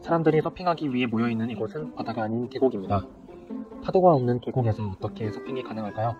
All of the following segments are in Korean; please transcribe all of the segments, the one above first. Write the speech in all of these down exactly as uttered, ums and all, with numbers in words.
사람들이 서핑하기 위해 모여있는 이곳은 바다가 아닌 계곡입니다. 파도가 없는 계곡에서 어떻게 서핑이 가능할까요?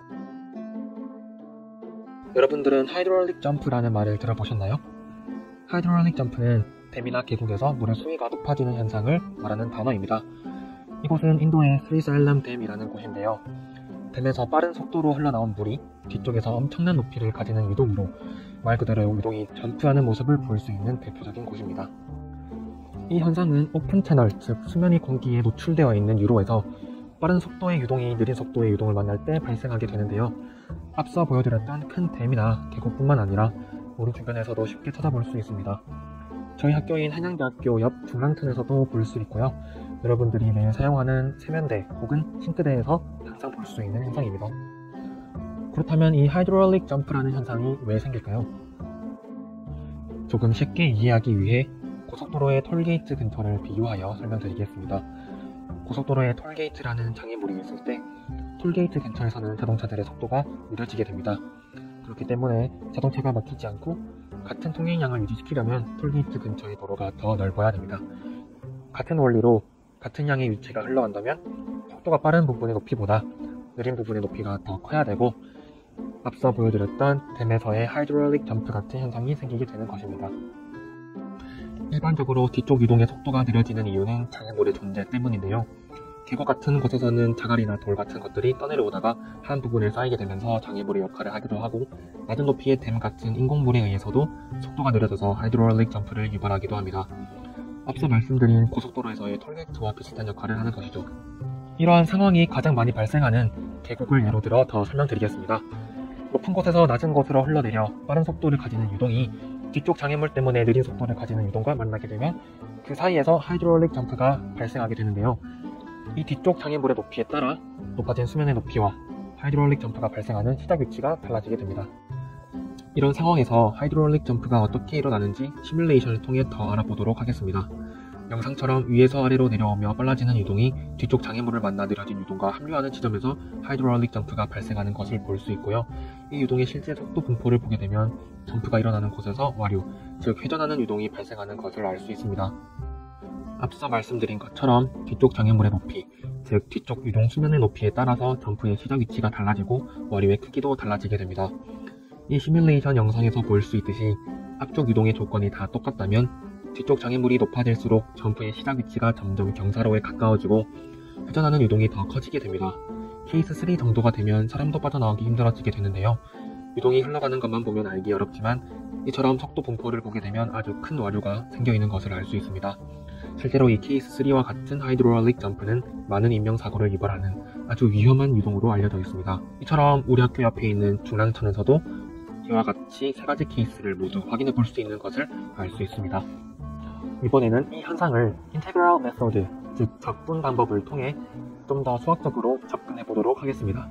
여러분들은 하이드롤릭 점프라는 말을 들어보셨나요? 하이드롤릭 점프는 댐이나 계곡에서 물의 수위가 높아지는 현상을 말하는 단어입니다. 이곳은 인도의 스리살람 댐이라는 곳인데요. 댐에서 빠른 속도로 흘러나온 물이 뒤쪽에서 엄청난 높이를 가지는 유동으로 말 그대로 유동이 점프하는 모습을 볼 수 있는 대표적인 곳입니다. 이 현상은 오픈 채널, 즉 수면이 공기에 노출되어 있는 유로에서 빠른 속도의 유동이 느린 속도의 유동을 만날 때 발생하게 되는데요. 앞서 보여드렸던 큰 댐이나 계곡뿐만 아니라 우리 주변에서도 쉽게 찾아볼 수 있습니다. 저희 학교인 한양대학교 옆 중랑천에서도 볼 수 있고요. 여러분들이 매일 사용하는 세면대 혹은 싱크대에서 항상 볼 수 있는 현상입니다. 그렇다면 이 하이드롤릭 점프라는 현상이 왜 생길까요? 조금 쉽게 이해하기 위해 고속도로의 톨게이트 근처를 비유하여 설명드리겠습니다. 고속도로에 톨게이트라는 장애물이 있을 때 톨게이트 근처에서는 자동차들의 속도가 느려지게 됩니다. 그렇기 때문에 자동차가 막히지 않고 같은 통행량을 유지시키려면 톨게이트 근처의 도로가 더 넓어야 됩니다. 같은 원리로 같은 양의 유체가 흘러간다면 속도가 빠른 부분의 높이보다 느린 부분의 높이가 더 커야 되고 앞서 보여드렸던 댐에서의 하이드롤릭 점프 같은 현상이 생기게 되는 것입니다. 일반적으로 뒤쪽 유동의 속도가 느려지는 이유는 장애물의 존재 때문인데요. 계곡 같은 곳에서는 자갈이나 돌 같은 것들이 떠내려오다가 한 부분에 쌓이게 되면서 장애물의 역할을 하기도 하고 낮은 높이의 댐 같은 인공물에 의해서도 속도가 느려져서 하이드롤릭 점프를 유발하기도 합니다. 앞서 말씀드린 고속도로에서의 톨게이트와 비슷한 역할을 하는 것이죠. 이러한 상황이 가장 많이 발생하는 계곡을 예로 들어 더 설명드리겠습니다. 높은 곳에서 낮은 곳으로 흘러내려 빠른 속도를 가지는 유동이 뒤쪽 장애물 때문에 느린 속도를 가지는 유동과 만나게 되면 그 사이에서 하이드롤릭 점프가 발생하게 되는데요. 이 뒤쪽 장애물의 높이에 따라 높아진 수면의 높이와 하이드롤릭 점프가 발생하는 시작 위치가 달라지게 됩니다. 이런 상황에서 하이드롤릭 점프가 어떻게 일어나는지 시뮬레이션을 통해 더 알아보도록 하겠습니다. 영상처럼 위에서 아래로 내려오며 빨라지는 유동이 뒤쪽 장애물을 만나 느려진 유동과 합류하는 지점에서 하이드롤릭 점프가 발생하는 것을 볼 수 있고요. 이 유동의 실제 속도 분포를 보게 되면 점프가 일어나는 곳에서 와류, 즉 회전하는 유동이 발생하는 것을 알 수 있습니다. 앞서 말씀드린 것처럼 뒤쪽 장애물의 높이, 즉 뒤쪽 유동 수면의 높이에 따라서 점프의 시작 위치가 달라지고 와류의 크기도 달라지게 됩니다. 이 시뮬레이션 영상에서 볼 수 있듯이 앞쪽 유동의 조건이 다 똑같다면 뒤쪽 장애물이 높아질수록 점프의 시작 위치가 점점 경사로에 가까워지고 회전하는 유동이 더 커지게 됩니다. 케이스 삼 정도가 되면 사람도 빠져나오기 힘들어지게 되는데요. 유동이 흘러가는 것만 보면 알기 어렵지만 이처럼 속도 분포를 보게 되면 아주 큰 와류가 생겨있는 것을 알 수 있습니다. 실제로 이 케이스 삼과 같은 하이드롤릭 점프는 많은 인명사고를 유발하는 아주 위험한 유동으로 알려져 있습니다. 이처럼 우리 학교 옆에 있는 중랑천에서도 이와 같이 세 가지 케이스를 모두 확인해 볼 수 있는 것을 알 수 있습니다. 이번에는 이 현상을 인테그럴 메소드, 즉 적분 방법을 통해 좀 더 수학적으로 접근해 보도록 하겠습니다.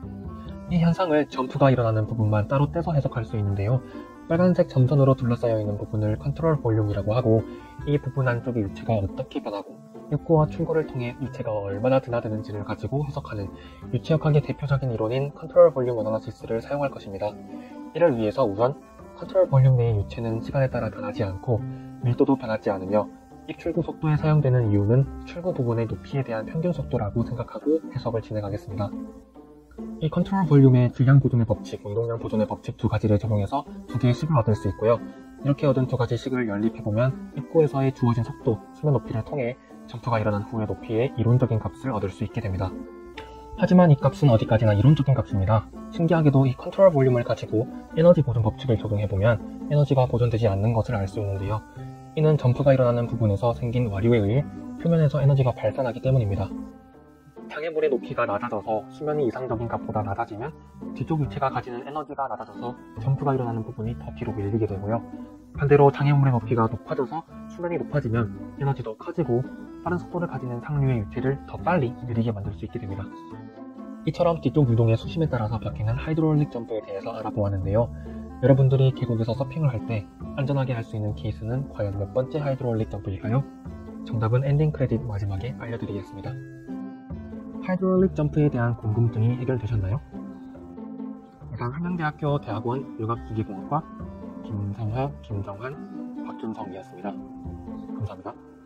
이 현상을 점프가 일어나는 부분만 따로 떼서 해석할 수 있는데요. 빨간색 점선으로 둘러싸여 있는 부분을 컨트롤 볼륨이라고 하고 이 부분 안쪽의 유체가 어떻게 변하고 입구와 출구를 통해 유체가 얼마나 드나드는지를 가지고 해석하는 유체역학의 대표적인 이론인 컨트롤 볼륨 어나리시스를 사용할 것입니다. 이를 위해서 우선 컨트롤 볼륨 내의 유체는 시간에 따라 변하지 않고 밀도도 변하지 않으며 입출구 속도에 사용되는 이유는 출구 부분의 높이에 대한 평균 속도라고 생각하고 해석을 진행하겠습니다. 이 컨트롤 볼륨의 질량 보존의 법칙, 운동량 보존의 법칙 두 가지를 적용해서 두 개의 식을 얻을 수 있고요. 이렇게 얻은 두 가지 식을 연립해보면 입구에서의 주어진 속도, 수면 높이를 통해 점프가 일어난 후의 높이의 이론적인 값을 얻을 수 있게 됩니다. 하지만 이 값은 어디까지나 이론적인 값입니다. 신기하게도 이 컨트롤 볼륨을 가지고 에너지 보존 법칙을 적용해보면 에너지가 보존되지 않는 것을 알 수 있는데요. 이는 점프가 일어나는 부분에서 생긴 와류에 의해 표면에서 에너지가 발산하기 때문입니다. 장애물의 높이가 낮아져서 수면이 이상적인 값보다 낮아지면 뒤쪽 유체가 가지는 에너지가 낮아져서 점프가 일어나는 부분이 더 뒤로 밀리게 되고요. 반대로 장애물의 높이가 높아져서 수면이 높아지면 에너지도 커지고 빠른 속도를 가지는 상류의 유체를 더 빨리 느리게 만들 수 있게 됩니다. 이처럼 뒤쪽 유동의 수심에 따라서 바뀌는 하이드롤릭 점프에 대해서 알아보았는데요. 여러분들이 계곡에서 서핑을 할 때 안전하게 할 수 있는 케이스는 과연 몇 번째 하이드롤릭 점프일까요? 정답은 엔딩 크레딧 마지막에 알려드리겠습니다. 하이드롤릭 점프에 대한 궁금증이 해결되셨나요? 이상 한양대학교 대학원 융합기계공학과 김상하, 김정환, 박준성이었습니다. 감사합니다.